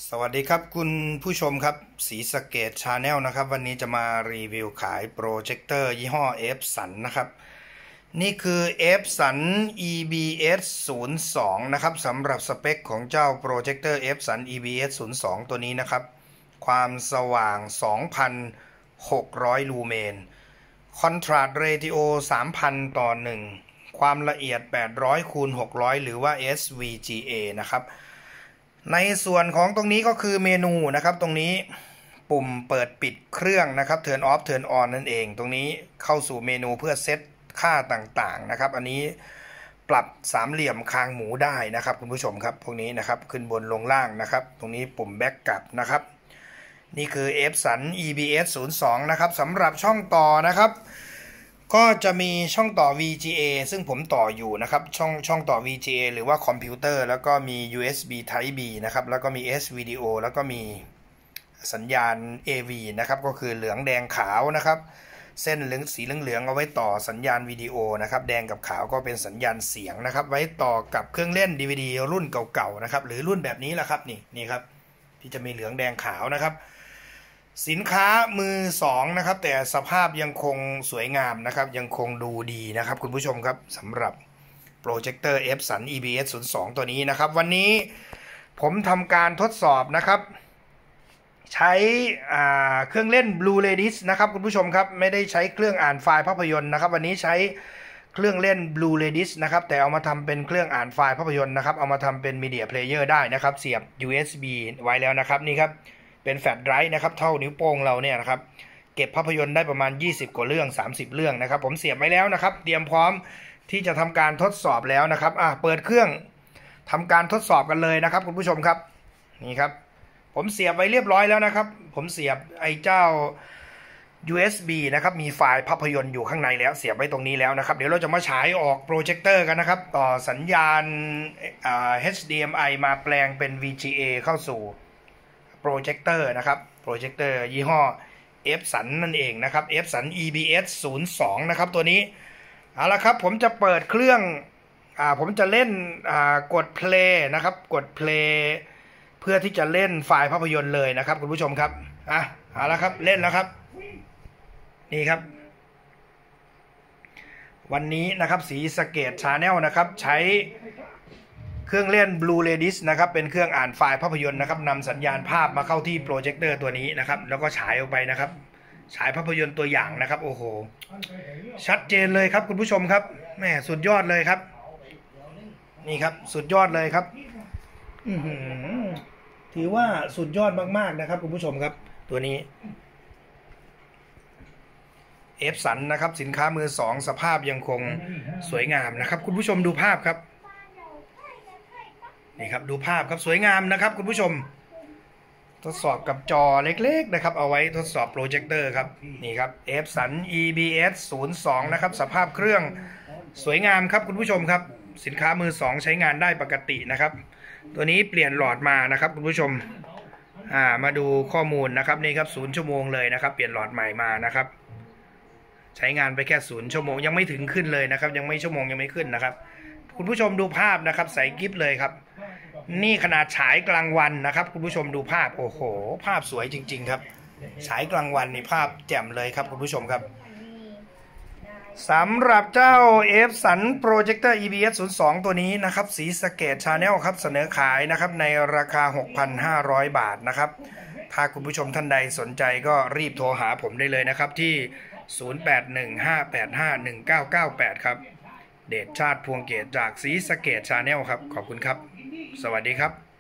สวัสดีครับคุณผู้ชมครับศรีสะเกษชาแนลนะครับวันนี้จะมารีวิวขายโปรเจคเตอร์ยี่ห้อ Epson นะครับนี่คือ Epson EBS 02นะครับสำหรับสเปคของเจ้าโปรเจคเตอร์ Epson EBS 02ตัวนี้นะครับความสว่าง 2,600 ลูเมนคอนทราสต์เรติโอ 3,000 ต่อ 1ความละเอียด 800 คูณ 600 หรือว่า SVGA นะครับในส่วนของตรงนี้ก็คือเมนูนะครับตรงนี้ปุ่มเปิดปิดเครื่องนะครับ Turn off Turn on นั่นเองตรงนี้เข้าสู่เมนูเพื่อเซตค่าต่างๆนะครับอันนี้ปรับสามเหลี่ยมคางหมูได้นะครับคุณผู้ชมครับพวกนี้นะครับขึ้นบนลงล่างนะครับตรงนี้ปุ่มแบ็กกลับนะครับนี่คือ Epson EBS 02นะครับสำหรับช่องต่อนะครับก็จะมีช่องต่อ VGA ซึ่งผมต่ออยู่นะครับช่องต่อ VGA หรือว่าคอมพิวเตอร์แล้วก็มี USB Type B นะครับแล้วก็มี S Video แล้วก็มีสัญญาณ AV นะครับก็คือเหลืองแดงขาวนะครับเส้นสีเหลืองเอาไว้ต่อสัญญาณวิดีโอนะครับแดงกับขาวก็เป็นสัญญาณเสียงนะครับไว้ต่อกับเครื่องเล่น DVD รุ่นเก่าๆนะครับหรือรุ่นแบบนี้แหละครับนี่ครับที่จะมีเหลืองแดงขาวนะครับสินค้ามือสองนะครับแต่สภาพยังคงสวยงามนะครับยังคงดูดีนะครับคุณผู้ชมครับสำหรับโปรเจคเตอร์ Epson EBS 02ตัวนี้นะครับวันนี้ผมทำการทดสอบนะครับใช้เครื่องเล่น Blu-ray Disc นะครับคุณผู้ชมครับไม่ได้ใช้เครื่องอ่านไฟล์ภาพยนตร์นะครับวันนี้ใช้เครื่องเล่น Blu-ray Disc นะครับแต่เอามาทำเป็นเครื่องอ่านไฟล์ภาพยนตร์นะครับเอามาทำเป็น Media Player ได้นะครับเสียบ USB ไว้แล้วนะครับนี่ครับเป็นแฟลชไดรฟ์นะครับเท่านิ้วโป้งเราเนี่ยนะครับเก็บภาพยนตร์ได้ประมาณ20กว่าเรื่อง30เรื่องนะครับผมเสียบไว้แล้วนะครับเตรียมพร้อมที่จะทำการทดสอบแล้วนะครับเปิดเครื่องทำการทดสอบกันเลยนะครับคุณผู้ชมครับนี่ครับผมเสียบไว้เรียบร้อยแล้วนะครับผมเสียบไอ้เจ้า USB นะครับมีไฟล์ภาพยนตร์อยู่ข้างในแล้วเสียบไว้ตรงนี้แล้วนะครับเดี๋ยวเราจะมาฉายออกโปรเจคเตอร์กันนะครับต่อสัญญาณHDMI มาแปลงเป็น VGA เข้าสู่โปรเจคเตอร์นะครับโปรเจคเตอร์ยี่ห้อ Epson นั่นเองนะครับ Epson EBS 02นะครับตัวนี้เอาละครับผมจะเปิดเครื่องผมจะเล่นกด play นะครับกด play เพื่อที่จะเล่นไฟล์ภาพยนตร์เลยนะครับคุณผู้ชมครับเอาละครับเล่นแล้วครับนี่ครับวันนี้นะครับศรีสะเกษชาแนลนะครับใช้เครื่องเล่น Blu-ray Disc นะครับเป็นเครื่องอ่านไฟล์ภาพยนตร์นะครับนำสัญญาณภาพมาเข้าที่โปรเจคเตอร์ตัวนี้นะครับแล้วก็ฉายออกไปนะครับฉายภาพยนตร์ตัวอย่างนะครับโอ้โหชัดเจนเลยครับคุณผู้ชมครับแม่สุดยอดเลยครับนี่ครับสุดยอดเลยครับถือว่าสุดยอดมากๆนะครับคุณผู้ชมครับตัวนี้Epsonนะครับสินค้ามือสองสภาพยังคงสวยงามนะครับคุณผู้ชมดูภาพครับนี่ครับดูภาพครับสวยงามนะครับคุณผู้ชมทดสอบกับจอเล็กๆนะครับเอาไว้ทดสอบโปรเจคเตอร์ครับนี่ครับ Epson EBS 02นะครับสภาพเครื่องสวยงามครับคุณผู้ชมครับสินค้ามือสองใช้งานได้ปกตินะครับตัวนี้เปลี่ยนหลอดมานะครับคุณผู้ชมมาดูข้อมูลนะครับนี่ครับ0 ชั่วโมงเลยนะครับเปลี่ยนหลอดใหม่มานะครับใช้งานไปแค่0 ชั่วโมงยังไม่ถึงขึ้นเลยนะครับยังไม่ชั่วโมงยังไม่ขึ้นนะครับคุณผู้ชมดูภาพนะครับใสกิ๊บเลยครับนี่ขนาดฉายกลางวันนะครับคุณผู้ชมดูภาพโอ้โหภาพสวยจริงๆครับฉายกลางวันนี่ภาพแจ่มเลยครับคุณผู้ชมครับสำหรับเจ้า Epson Projector EBS 02ตัวนี้นะครับศรีสะเกษ Channel ครับเสนอขายนะครับในราคา 6,500 บาทนะครับถ้าคุณผู้ชมท่านใดสนใจก็รีบโทรหาผมได้เลยนะครับที่0815851998ครับเดชชาติพวงเกตจากศรีสะเกษ Channel ครับขอบคุณครับสวัสดีครับ